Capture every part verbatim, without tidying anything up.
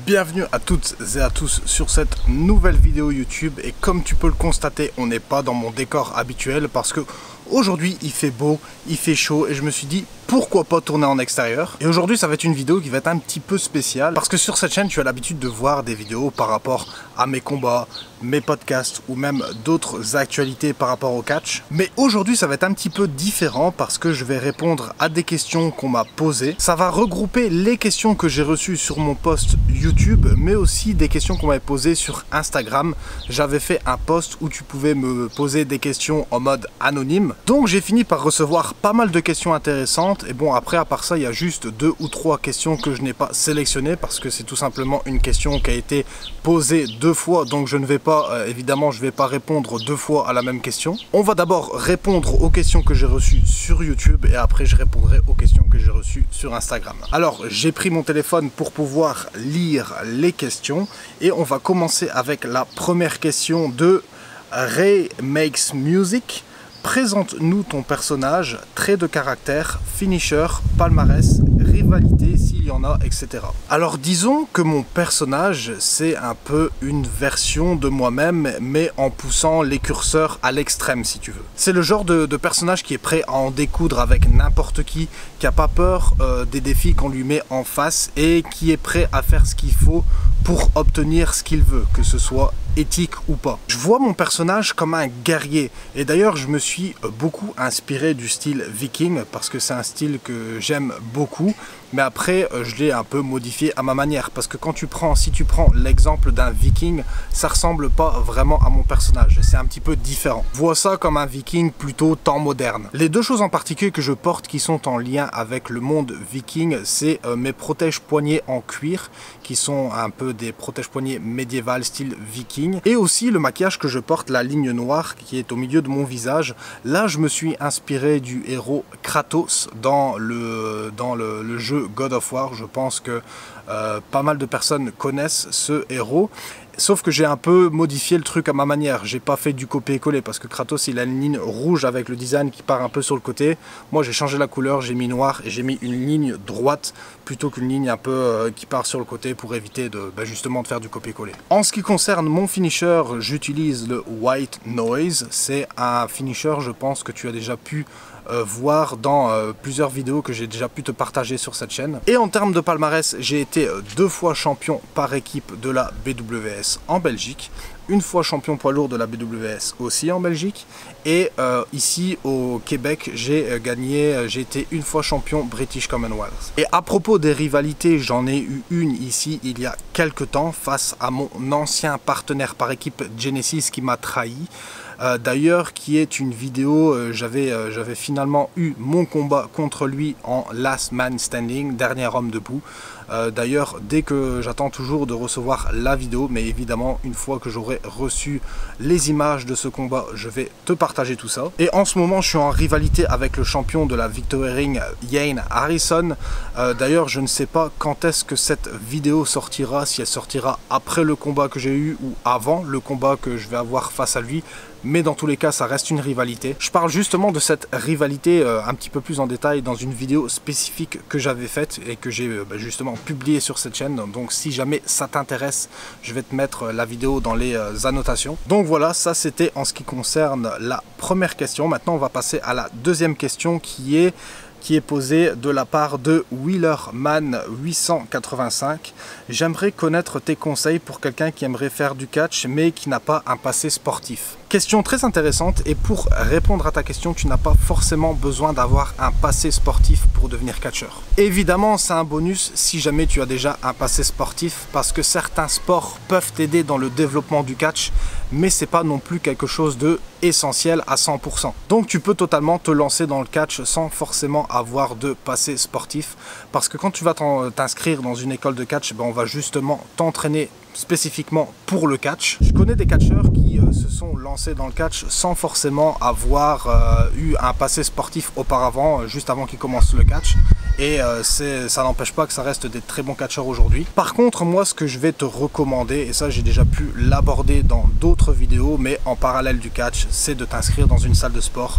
Bienvenue à toutes et à tous sur cette nouvelle vidéo YouTube. Et comme tu peux le constater, on n'est pas dans mon décor habituel parce que aujourd'hui il fait beau, il fait chaud et je me suis dit pourquoi pas tourner en extérieur. Et aujourd'hui ça va être une vidéo qui va être un petit peu spéciale parce que sur cette chaîne tu as l'habitude de voir des vidéos par rapport à mes combats, mes podcasts ou même d'autres actualités par rapport au catch. Mais aujourd'hui ça va être un petit peu différent parce que je vais répondre à des questions qu'on m'a posées. Ça va regrouper les questions que j'ai reçues sur mon post YouTube mais aussi des questions qu'on m'avait posées sur Instagram. J'avais fait un post où tu pouvais me poser des questions en mode anonyme. Donc j'ai fini par recevoir pas mal de questions intéressantes. Et bon, après à part ça, il y a juste deux ou trois questions que je n'ai pas sélectionnées parce que c'est tout simplement une question qui a été posée deux fois. Donc je ne vais pas, euh, évidemment, je ne vais pas répondre deux fois à la même question. On va d'abord répondre aux questions que j'ai reçues sur YouTube et après je répondrai aux questions que j'ai reçues sur Instagram. Alors j'ai pris mon téléphone pour pouvoir lire les questions et on va commencer avec la première question de Ray Makes Music. Présente-nous ton personnage, trait de caractère, finisher, palmarès, rivalité s'il y en a, et cetera. Alors disons que mon personnage, c'est un peu une version de moi-même, mais en poussant les curseurs à l'extrême si tu veux. C'est le genre de, de personnage qui est prêt à en découdre avec n'importe qui, qui n'a pas peur euh, des défis qu'on lui met en face et qui est prêt à faire ce qu'il faut pour obtenir ce qu'il veut, que ce soit éthique ou pas. Je vois mon personnage comme un guerrier et d'ailleurs je me suis beaucoup inspiré du style viking parce que c'est un style que j'aime beaucoup, mais après je l'ai un peu modifié à ma manière parce que quand tu prends, si tu prends l'exemple d'un viking, ça ressemble pas vraiment à mon personnage, c'est un petit peu différent. Je vois ça comme un viking plutôt temps moderne. Les deux choses en particulier que je porte qui sont en lien avec le monde viking, c'est euh, mes protège-poignets en cuir qui sont un peu des protège-poignets médiéval style viking, et aussi le maquillage que je porte, la ligne noire qui est au milieu de mon visage. Là je me suis inspiré du héros Kratos dans le, dans le, le jeu God of War. Je pense que euh, pas mal de personnes connaissent ce héros. Sauf que j'ai un peu modifié le truc à ma manière, j'ai pas fait du copier-coller parce que Kratos il a une ligne rouge avec le design qui part un peu sur le côté. Moi j'ai changé la couleur, j'ai mis noir et j'ai mis une ligne droite plutôt qu'une ligne un peu euh, qui part sur le côté pour éviter de, bah, justement de faire du copier-coller. En ce qui concerne mon finisher, j'utilise le White Noise. C'est un finisher, je pense que tu as déjà pu Euh, voir dans euh, plusieurs vidéos que j'ai déjà pu te partager sur cette chaîne. Et en termes de palmarès, j'ai été euh, deux fois champion par équipe de la B W S en Belgique, une fois champion poids lourd de la B W S aussi en Belgique, et euh, ici au Québec j'ai euh, gagné, euh, j'ai été une fois champion British Commonwealth. Et à propos des rivalités, j'en ai eu une ici il y a quelques temps face à mon ancien partenaire par équipe Genesis qui m'a trahi. Euh, d'ailleurs qui est une vidéo, euh, j'avais euh, j'avais finalement eu mon combat contre lui en last man standing, dernier homme debout. Euh, d'ailleurs dès que j'attends toujours de recevoir la vidéo, mais évidemment une fois que j'aurai reçu les images de ce combat je vais te partager tout ça. Et en ce moment je suis en rivalité avec le champion de la Victory Ring, Yane Harrison. Euh, d'ailleurs je ne sais pas quand est-ce que cette vidéo sortira, si elle sortira après le combat que j'ai eu ou avant le combat que je vais avoir face à lui. Mais dans tous les cas ça reste une rivalité. Je parle justement de cette rivalité euh, un petit peu plus en détail dans une vidéo spécifique que j'avais faite et que j'ai euh, bah, justement publiée sur cette chaîne. Donc si jamais ça t'intéresse, je vais te mettre la vidéo dans les euh, annotations. Donc voilà, ça c'était en ce qui concerne la première question. Maintenant on va passer à la deuxième question qui est qui est posée de la part de Wheelerman huit cent quatre-vingt-cinq. J'aimerais connaître tes conseils pour quelqu'un qui aimerait faire du catch mais qui n'a pas un passé sportif. Question très intéressante, et pour répondre à ta question, tu n'as pas forcément besoin d'avoir un passé sportif pour devenir catcheur. Évidemment, c'est un bonus si jamais tu as déjà un passé sportif parce que certains sports peuvent t'aider dans le développement du catch, mais c'est pas non plus quelque chose de essentiel à cent pour cent. Donc tu peux totalement te lancer dans le catch sans forcément avoir de passé sportif parce que quand tu vas t'inscrire dans une école de catch, ben on va justement t'entraîner spécifiquement pour le catch. Je connais des catcheurs qui euh, se sont lancés dans le catch sans forcément avoir euh, eu un passé sportif auparavant, euh, juste avant qu'ils commencent le catch. Et euh, ça n'empêche pas que ça reste des très bons catcheurs aujourd'hui. Par contre, moi ce que je vais te recommander, et ça j'ai déjà pu l'aborder dans d'autres vidéos, mais en parallèle du catch, c'est de t'inscrire dans une salle de sport.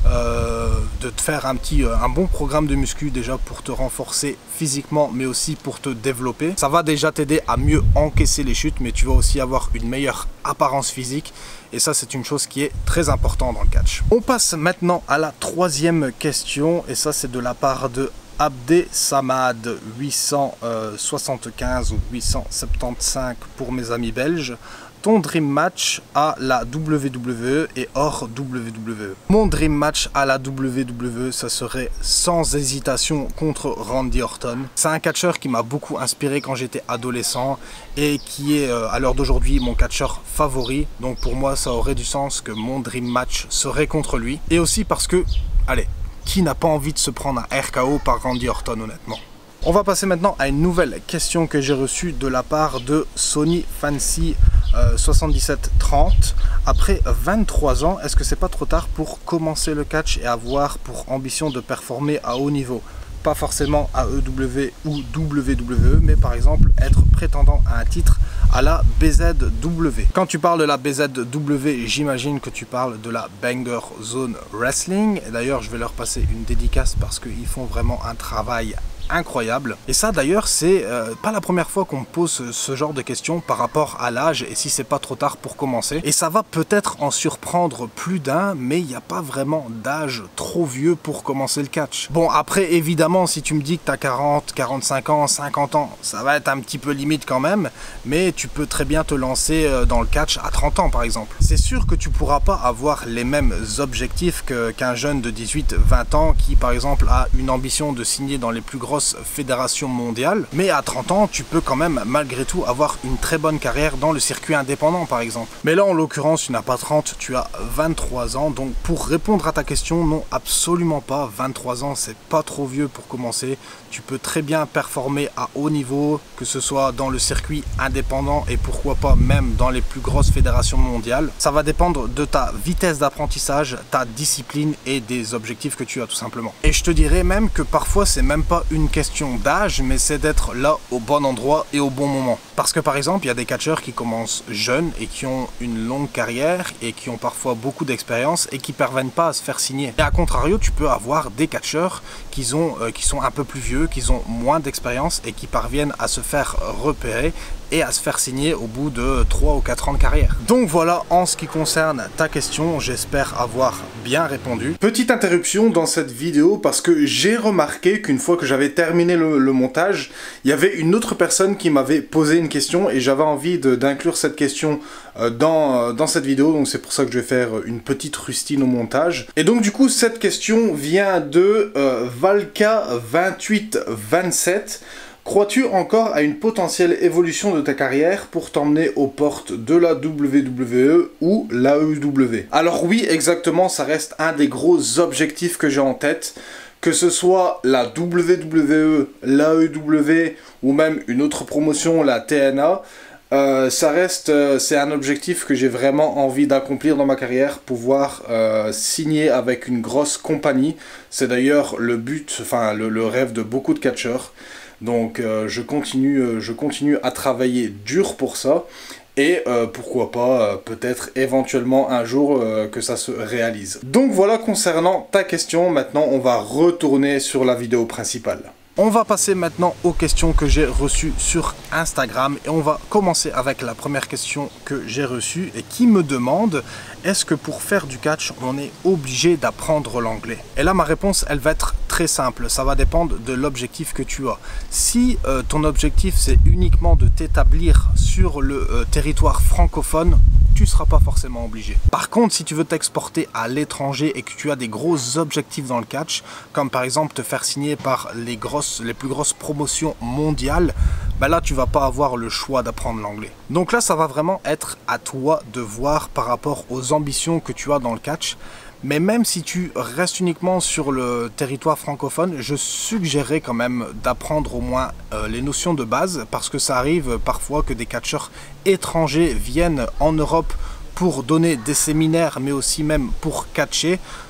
euh, de te faire un petit, un bon programme de muscu déjà pour te renforcer physiquement, mais aussi pour te développer. Ça va déjà t'aider à mieux encaisser les chutes, mais tu vas aussi avoir une meilleure apparence physique. Et ça, c'est une chose qui est très importante dans le catch. On passe maintenant à la troisième question. Et ça, c'est de la part de Abdé Samad huit cent soixante-quinze ou huit cent soixante-quinze pour mes amis belges. Ton dream match à la W W E et hors W W E. Mon dream match à la W W E, ça serait sans hésitation contre Randy Orton. C'est un catcheur qui m'a beaucoup inspiré quand j'étais adolescent et qui est à l'heure d'aujourd'hui mon catcheur favori. Donc pour moi, ça aurait du sens que mon dream match serait contre lui. Et aussi parce que, allez, qui n'a pas envie de se prendre un R K O par Randy Orton, honnêtement? On va passer maintenant à une nouvelle question que j'ai reçue de la part de Sony Fancy euh, soixante-dix-sept trente. Après vingt-trois ans, est-ce que c'est pas trop tard pour commencer le catch et avoir pour ambition de performer à haut niveau? Pas forcément à E W ou W W E, mais par exemple être prétendant à un titre à la B Z W. Quand tu parles de la B Z W, j'imagine que tu parles de la Banger Zone Wrestling. Et d'ailleurs, je vais leur passer une dédicace parce qu'ils font vraiment un travail incroyable. Et ça d'ailleurs, c'est euh, pas la première fois qu'on me pose ce, ce genre de questions par rapport à l'âge et si c'est pas trop tard pour commencer. Et ça va peut-être en surprendre plus d'un, mais il n'y a pas vraiment d'âge trop vieux pour commencer le catch. Bon, après évidemment, si tu me dis que tu as quarante, quarante-cinq ans, cinquante ans, ça va être un petit peu limite quand même, mais tu peux très bien te lancer dans le catch à trente ans par exemple. C'est sûr que tu pourras pas avoir les mêmes objectifs que, qu'un jeune de dix-huit vingt ans qui par exemple a une ambition de signer dans les plus grosses fédération mondiale, mais à trente ans tu peux quand même malgré tout avoir une très bonne carrière dans le circuit indépendant par exemple. Mais là en l'occurrence tu n'as pas trente, tu as vingt-trois ans, donc pour répondre à ta question, non, absolument pas. Vingt-trois ans c'est pas trop vieux pour commencer, tu peux très bien performer à haut niveau, que ce soit dans le circuit indépendant et pourquoi pas même dans les plus grosses fédérations mondiales. Ça va dépendre de ta vitesse d'apprentissage, ta discipline et des objectifs que tu as tout simplement. Et je te dirais même que parfois c'est même pas une question d'âge, mais c'est d'être là au bon endroit et au bon moment. Parce que par exemple, il y a des catcheurs qui commencent jeunes et qui ont une longue carrière et qui ont parfois beaucoup d'expérience et qui parviennent pas à se faire signer. Et à contrario, tu peux avoir des catcheurs qui, ont, euh, qui sont un peu plus vieux, qui ont moins d'expérience et qui parviennent à se faire repérer et à se faire signer au bout de trois ou quatre ans de carrière. Donc voilà en ce qui concerne ta question, j'espère avoir bien répondu. Petite interruption dans cette vidéo parce que j'ai remarqué qu'une fois que j'avais terminé le, le montage, il y avait une autre personne qui m'avait posé une question et j'avais envie d'inclure cette question euh, dans, euh, dans cette vidéo, donc c'est pour ça que je vais faire une petite rustine au montage. Et donc du coup cette question vient de euh, Valka vingt-huit vingt-sept. Crois-tu encore à une potentielle évolution de ta carrière pour t'emmener aux portes de la W W E ou l'A E W? Alors oui, exactement, ça reste un des gros objectifs que j'ai en tête. Que ce soit la W W E, l'A E W ou même une autre promotion, la T N A, euh, ça reste, euh, c'est un objectif que j'ai vraiment envie d'accomplir dans ma carrière, pouvoir euh, signer avec une grosse compagnie. C'est d'ailleurs le but, enfin le, le rêve de beaucoup de catcheurs. Donc euh, je continue, euh, je continue à travailler dur pour ça et euh, pourquoi pas euh, peut-être éventuellement un jour euh, que ça se réalise. Donc voilà concernant ta question, maintenant on va retourner sur la vidéo principale. On va passer maintenant aux questions que j'ai reçues sur Instagram et on va commencer avec la première question que j'ai reçue et qui me demande: est-ce que pour faire du catch on est obligé d'apprendre l'anglais? Et là ma réponse elle va être très simple, ça va dépendre de l'objectif que tu as. Si euh, ton objectif c'est uniquement de t'établir sur le euh, territoire francophone, tu ne seras pas forcément obligé. Par contre, si tu veux t'exporter à l'étranger et que tu as des gros objectifs dans le catch, comme par exemple te faire signer par les, grosses, les plus grosses promotions mondiales, ben là tu vas pas avoir le choix d'apprendre l'anglais. Donc là ça va vraiment être à toi de voir par rapport aux ambitions que tu as dans le catch. Mais même si tu restes uniquement sur le territoire francophone, je suggérerais quand même d'apprendre au moins euh, les notions de base, parce que ça arrive parfois que des catcheurs étrangers viennent en Europe pour donner des séminaires, mais aussi même pour catcher.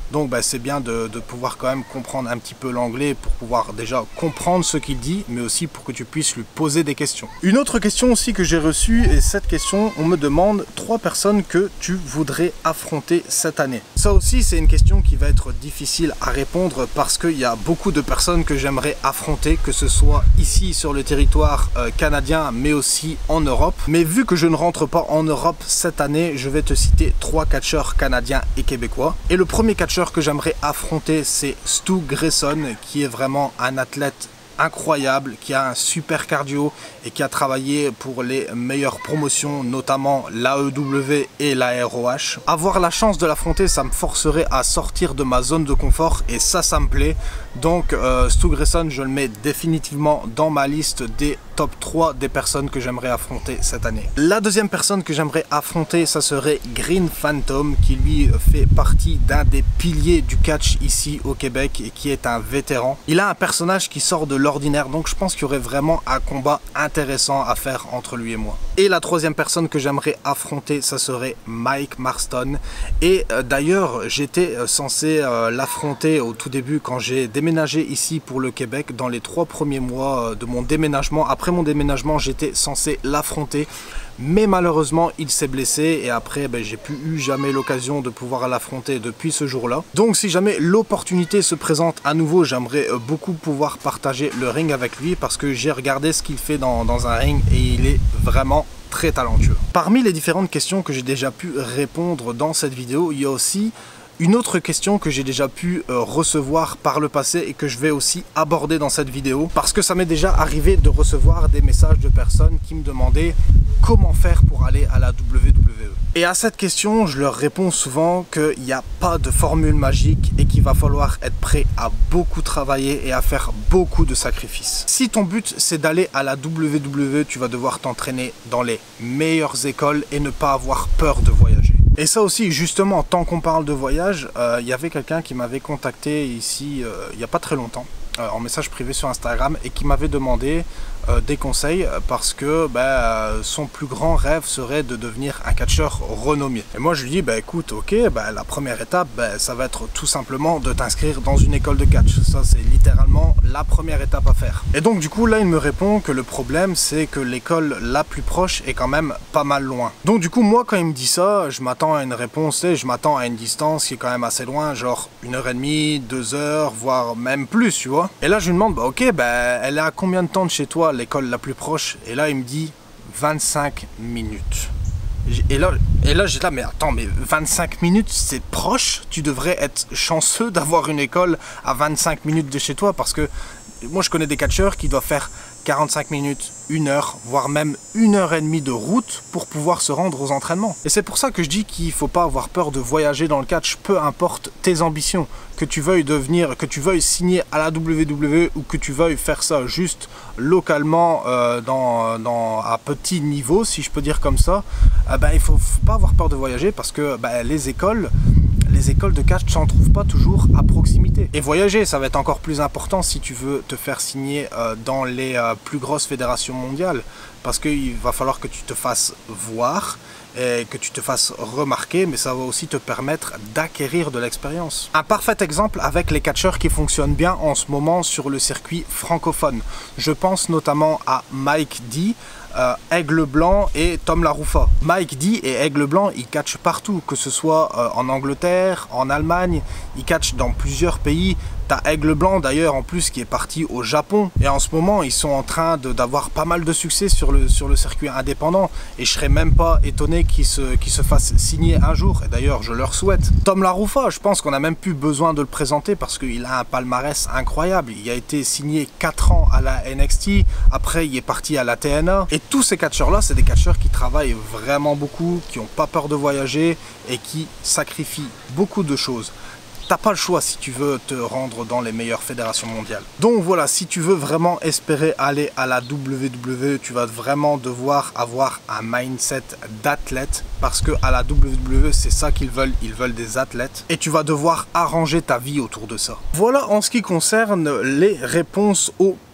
Donc bah, c'est bien de, de pouvoir quand même comprendre un petit peu l'anglais pour pouvoir déjà comprendre ce qu'il dit, mais aussi pour que tu puisses lui poser des questions. Une autre question aussi que j'ai reçue, et cette question, on me demande trois personnes que tu voudrais affronter cette année. Ça aussi, c'est une question qui va être difficile à répondre parce qu'il y a beaucoup de personnes que j'aimerais affronter, que ce soit ici sur le territoire euh, canadien, mais aussi en Europe. Mais vu que je ne rentre pas en Europe cette année, je vais te citer trois catcheurs canadiens et québécois. Et le premier catcheur que j'aimerais affronter, c'est Stu Grayson, qui est vraiment un athlète incroyable, qui a un super cardio et qui a travaillé pour les meilleures promotions, notamment l'A E W et la R O H. Avoir la chance de l'affronter, ça me forcerait à sortir de ma zone de confort et ça, ça me plaît. Donc euh, Stu Grayson, je le mets définitivement dans ma liste des top trois des personnes que j'aimerais affronter cette année. La deuxième personne que j'aimerais affronter, ça serait Green Phantom, qui lui fait partie d'un des piliers du catch ici au Québec et qui est un vétéran. Il a un personnage qui sort de l'ordinaire, donc je pense qu'il y aurait vraiment un combat intéressant à faire entre lui et moi. Et la troisième personne que j'aimerais affronter, ça serait Mike Marston. Et euh, d'ailleurs, j'étais euh, censé euh, l'affronter au tout début quand j'ai déménagé ici pour le Québec, dans les trois premiers mois euh, de mon déménagement. Après mon déménagement, j'étais censé l'affronter, mais malheureusement il s'est blessé et après ben, j'ai plus eu jamais l'occasion de pouvoir l'affronter depuis ce jour-là. Donc si jamais l'opportunité se présente à nouveau, j'aimerais beaucoup pouvoir partager le ring avec lui parce que j'ai regardé ce qu'il fait dans, dans un ring et il est vraiment très talentueux. Parmi les différentes questions que j'ai déjà pu répondre dans cette vidéo, il y a aussi une autre question que j'ai déjà pu euh, recevoir par le passé et que je vais aussi aborder dans cette vidéo parce que ça m'est déjà arrivé de recevoir des messages de personnes qui me demandaient comment faire pour aller à la W W E. Et à cette question, je leur réponds souvent qu'il n'y a pas de formule magique et qu'il va falloir être prêt à beaucoup travailler et à faire beaucoup de sacrifices. Si ton but c'est d'aller à la W W E, tu vas devoir t'entraîner dans les meilleures écoles et ne pas avoir peur de voyager. Et ça aussi, justement, tant qu'on parle de voyage, euh, il y avait quelqu'un qui m'avait contacté ici euh, il n'y a pas très longtemps, euh, en message privé sur Instagram, et qui m'avait demandé euh, des conseils parce que ben, euh, son plus grand rêve serait de devenir un catcheur renommé. Et moi je lui dis, bah, écoute, ok, bah, la première étape, bah, ça va être tout simplement de t'inscrire dans une école de catch. Ça, c'est littéralement la première étape à faire. Et donc du coup, là, il me répond que le problème, c'est que l'école la plus proche est quand même pas mal loin. Donc du coup, moi, quand il me dit ça, je m'attends à une réponse, et je m'attends à une distance qui est quand même assez loin, genre une heure et demie, deux heures, voire même plus, tu vois. Et là, je lui demande, bah ok, bah, elle est à combien de temps de chez toi, l'école la plus proche? Et là, il me dit vingt-cinq minutes. Et là, et là j'étais là, mais attends, mais vingt-cinq minutes, c'est proche? Tu devrais être chanceux d'avoir une école à vingt-cinq minutes de chez toi, parce que moi, je connais des catcheurs qui doivent faire quarante-cinq minutes, une heure, voire même une heure et demie de route pour pouvoir se rendre aux entraînements. Et c'est pour ça que je dis qu'il ne faut pas avoir peur de voyager dans le catch, peu importe tes ambitions. Que tu veuilles devenir, que tu veuilles signer à la W W E ou que tu veuilles faire ça juste localement euh, dans, dans, à petit niveau, si je peux dire comme ça, euh, ben, il ne faut, faut pas avoir peur de voyager parce que ben, les écoles... les écoles de catch ne s'en trouvent pas toujours à proximité. Et voyager, ça va être encore plus important si tu veux te faire signer euh, dans les euh, plus grosses fédérations mondiales. Parce qu'il va falloir que tu te fasses voir et que tu te fasses remarquer, mais ça va aussi te permettre d'acquérir de l'expérience. Un parfait exemple avec les catcheurs qui fonctionnent bien en ce moment sur le circuit francophone. Je pense notamment à Mike D, Euh, Aigle Blanc et Tom LaRuffa. Mike D et Aigle Blanc, ils catchent partout, que ce soit euh, en Angleterre, en Allemagne, ils catchent dans plusieurs pays. T'as Aigle Blanc d'ailleurs en plus qui est parti au Japon et en ce moment ils sont en train d'avoir pas mal de succès sur le, sur le circuit indépendant et je serais même pas étonné qu'ils se, qu'ils se fassent signer un jour et d'ailleurs je leur souhaite. Tom LaRuffa, je pense qu'on a même plus besoin de le présenter parce qu'il a un palmarès incroyable. Il a été signé quatre ans à la N X T, après il est parti à la T N A et tous ces catcheurs là c'est des catcheurs qui travaillent vraiment beaucoup, qui n'ont pas peur de voyager et qui sacrifient beaucoup de choses. T'as pas le choix si tu veux te rendre dans les meilleures fédérations mondiales. Donc voilà, si tu veux vraiment espérer aller à la W W E, tu vas vraiment devoir avoir un mindset d'athlète parce que à la W W E, c'est ça qu'ils veulent, ils veulent des athlètes et tu vas devoir arranger ta vie autour de ça. Voilà en ce qui concerne les réponses aux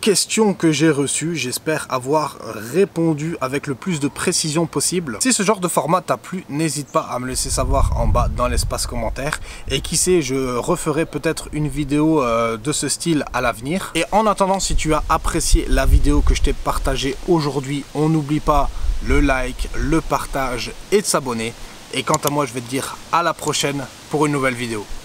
questions que j'ai reçues. J'espère avoir répondu avec le plus de précision possible. Si ce genre de format t'a plu, n'hésite pas à me laisser savoir en bas dans l'espace commentaire. Et qui sait, je referai peut-être une vidéo euh, de ce style à l'avenir. Et en attendant, si tu as apprécié la vidéo que je t'ai partagée aujourd'hui, on n'oublie pas le like, le partage et de s'abonner. Et quant à moi, je vais te dire à la prochaine pour une nouvelle vidéo.